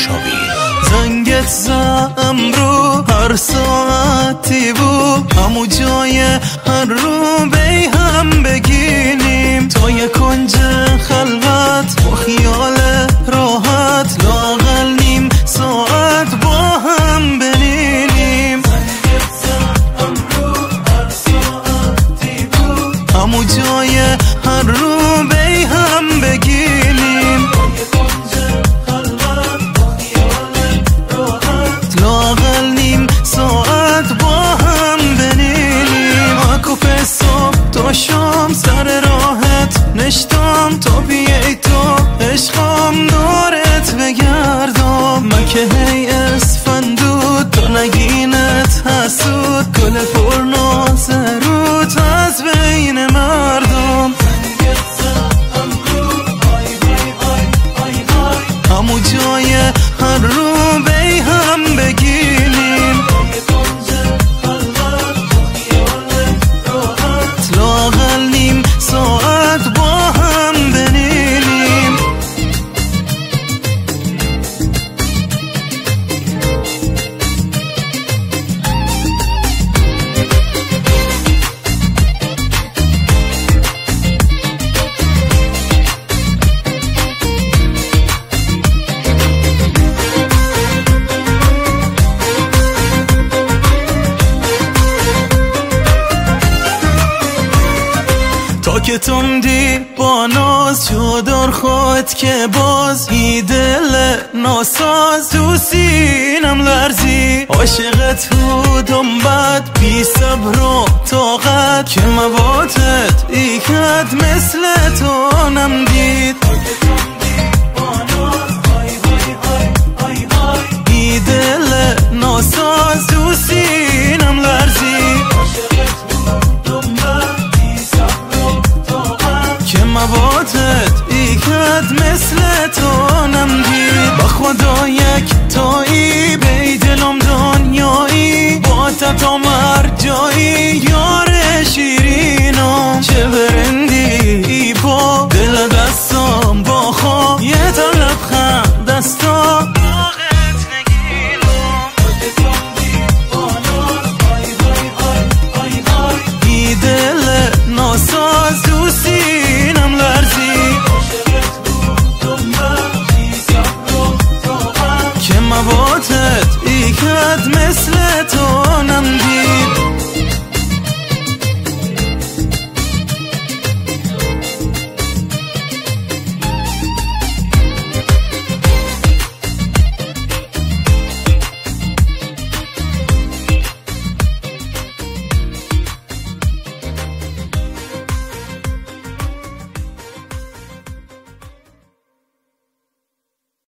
مشاویر. زنگت زدم رو هر ساعتی بود، همو جای هر رو بی هم بگینیم تا یه کنج خلوت با خیال راحت، لااقل نیم ساعت با هم بنینیم. زنگت زدم رو هر ساعتی بود، همو جای هر رو بی هم بگینیم تا یه کنج خلوت با خیال راحت، لااقل نیم ساعت با هم بنینیم. اکوپ صبح تا شام سر راحت نشتم تا بیای تو عشقم دورت بگردم. من که هی اسفندود تو نگینت حسود، گل پر ناز روت از بین مردم. همو جای هر رو بی هم بگینیم، لااقل نیم ساعت با هم بنینیم. تا که تمدی با ناز جدار خود که باز ای دل ناساز تو سینم لرزی. عاشقت بودم بد بی صبر و طاقت که مواتت ای کد مثل تو نمدید. ای دل ناساز تو سینم لرزی. مواتت ای کد مثل تو نمدید. با خدا یک تایی بی دلم دنیایی، با تا مر جایی یار شیرینم. چه برندی ای با دل دستم با خواب یه تا لبخند دستا باغت نگیرم. ای دل ناساز دوستی که مواتت ای کد مثل تو نمدید.